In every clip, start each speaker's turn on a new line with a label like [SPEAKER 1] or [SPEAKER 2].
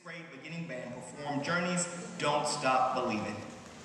[SPEAKER 1] 6th grade beginning band perform Journey's Don't Stop Believin'.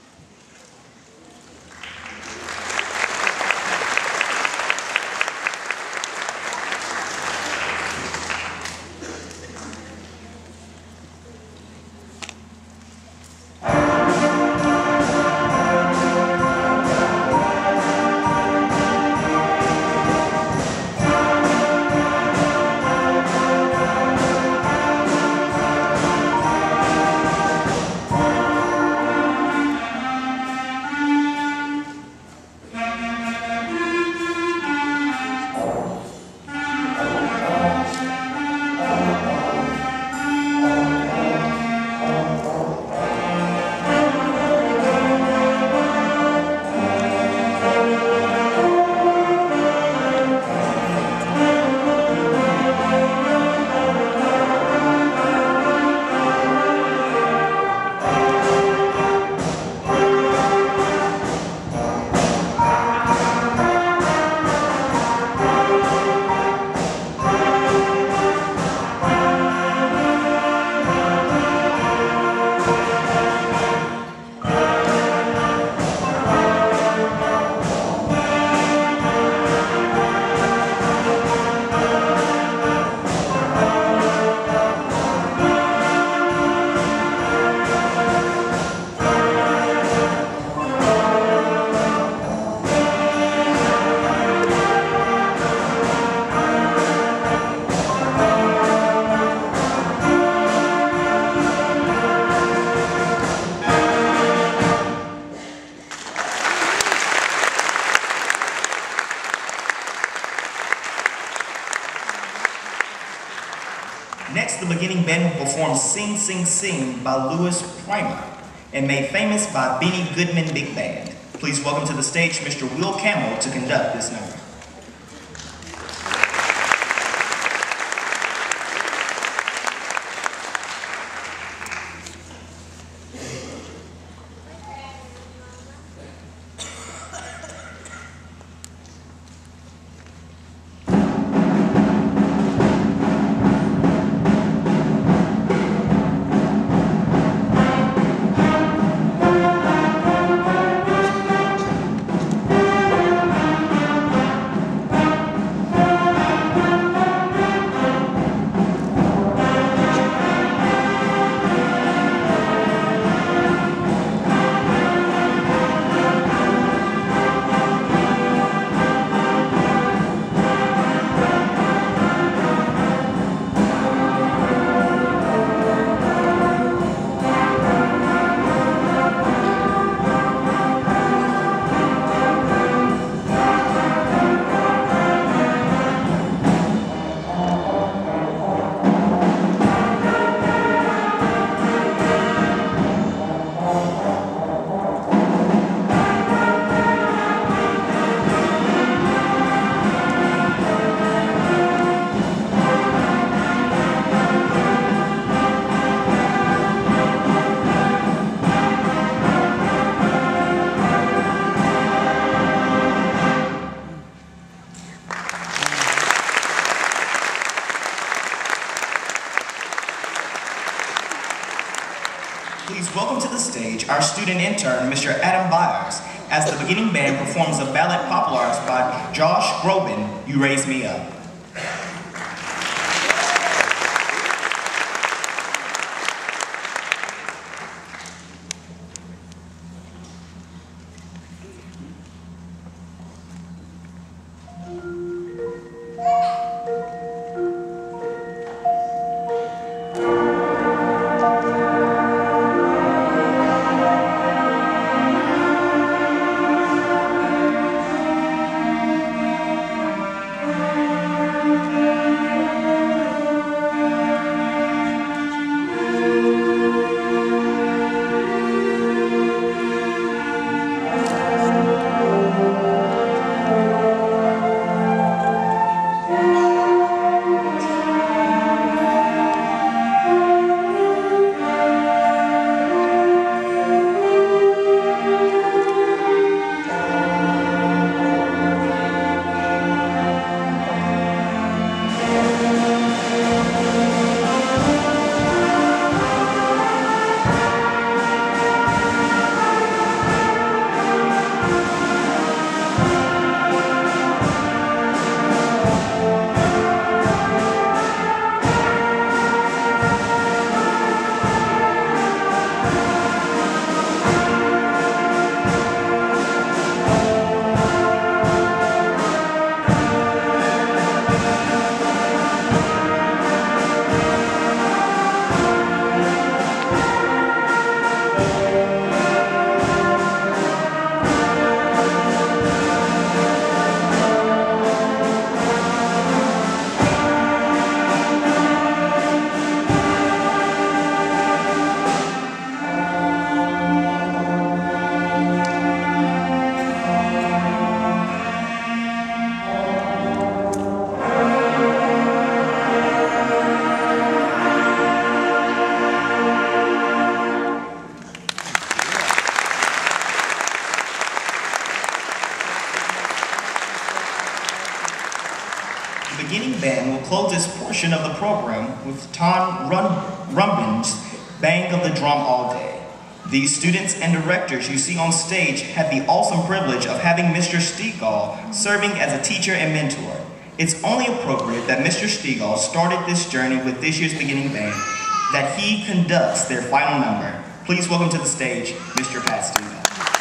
[SPEAKER 1] Next, the beginning band will perform Sing, Sing, Sing by Louis Primer and made famous by Benny Goodman Big Band. Please welcome to the stage Mr. Will Campbell to conduct this number. Please welcome to the stage our student intern, Mr. Adam Byers, as the beginning band performs a ballad popularized by Josh Groban, You Raise Me Up. close this portion of the program with Ton Rumbin's Bang of the Drum All Day. These students and directors you see on stage had the awesome privilege of having Mr. Stegall serving as a teacher and mentor. It's only appropriate that Mr. Stegall started this journey with this year's beginning band, that he conducts their final number. Please welcome to the stage, Mr. Pat Stegall.